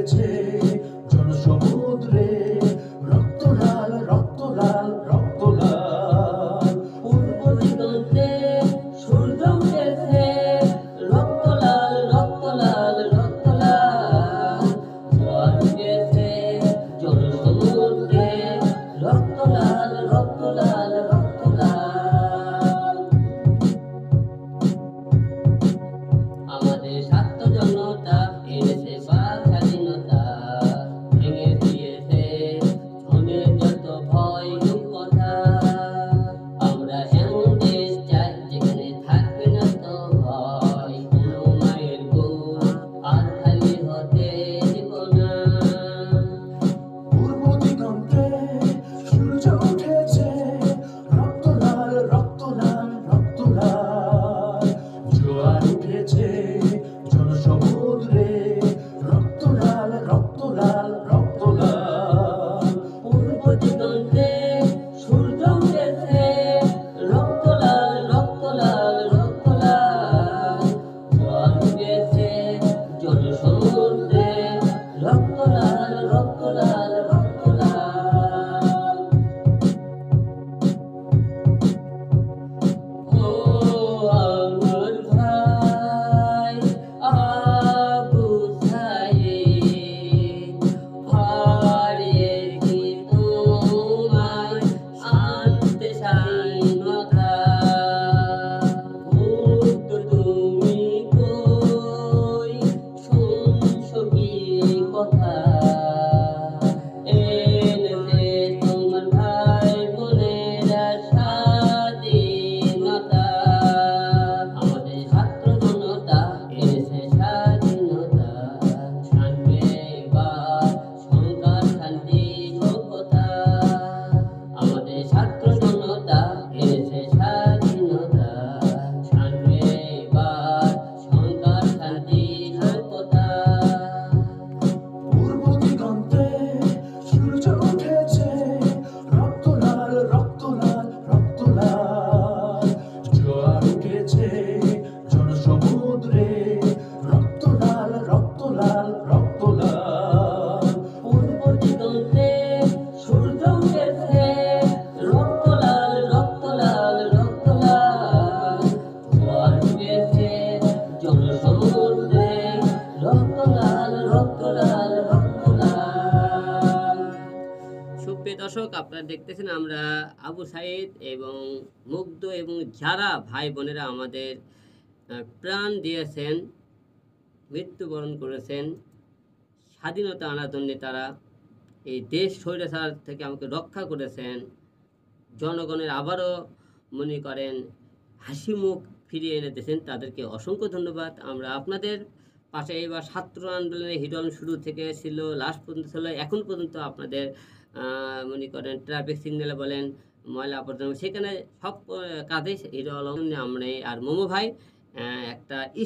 উঠেছে জনসমুদ্রে, রক্ত লাল রক্ত লাল রক্ত লাল। পূর্ব দিগন্তে সূর্য উঠেছে, রক্ত লাল রক্ত লাল রক্ত লাল। জোয়ার উঠেছে জনসমুদ্রে, রক্ত লাল রক্ত লাল রক্ত লাল। আমাদের ছাত্র জনতা এনেছে বাক স্বাধীনতা, ভেঙে দিয়েছে মনের যত ভয় কথা। আমরা এমন দেশ চাই যেখানে থাকবে না তো ভয়, কোনো মায়ের বুক আর খালি হতে দেব না। পূর্ব দিগন্তে সূর্য উঠেছে, রক্ত লাল রক্ত লাল রক্ত লাল। জোয়ার উঠেছে জনসমুদ্রে, রক্ত লাল রক্ত লাল রক্ত লাল। পূর্ব দিগন্তে সূর্য উঠেছে, রক্ত লাল রক্ত লাল রক্ত লাল। জোয়ার উঠেছে জনসমুদ্রে, রক্ত লাল রক্ত লাল রক্ত লাল। ও আমার ভাই আবু সাঈদ, হারিয়ে কি তোমায় আনতে স্বাধীনতা। মুক্ত তুমি কই শুনছো কি কথা, এনেছে তোমার ভাই বোনেরা স্বাধীনতা। আমাদের ছাত্র জনতা এনেছে স্বাধীনতা, ছাড়বে এবার সংঘাত শান্তি সভ্যতা। আমাদের ছাত্র জনতা এনেছে স্বাধীনতা, ছাড়বে এবার সংঘাত শান্তি সভ্যতা। পূর্ব দিগন্তে সূর্য উঠেছে, রক্ত লাল রক্ত লাল রক্ত লাল। জোয়ার উঠেছে জনসমুদ্রে, রক্ত লাল রক্ত লাল রক্ত লাল। পূর্ব দিগন্তে সূর্য উঠেছে, রক্ত লাল রক্ত লাল রক্ত লাল। জোয়ার উঠেছে জনসমুদ্রে, রক্ত লাল রক্ত লাল রক্ত লাল। সুপ্রিয় দর্শক, আপনারা দেখতেছেন আমরা আবু সাঈদ এবং মুগ্ধ এবং যারা ভাই বোনেরা আমাদের প্রাণ দিয়েছেন, মৃত্যুবরণ করেছেন স্বাধীনতা আনার জন্য, তারা এই দেশ স্বৈরাচার থেকে আমাকে রক্ষা করেছেন। জনগণের আবারও মনে করেন হাসি মুখ ফিরিয়ে এনে দিয়েছেন, তাদেরকে অসংখ্য ধন্যবাদ। আমরা আপনাদের পাশে এবার ছাত্র আন্দোলনের হিরো আলম শুরু থেকে ছিল, লাস্ট পর্যন্ত ছিল, এখন পর্যন্ত আপনাদের মনে করেন ট্রাফিক সিগন্যালে বলেন, ময়লা আবর্জনা, সেখানে সব কাজেই হিরো আলম আমরা। আর মোমো ভাই একটা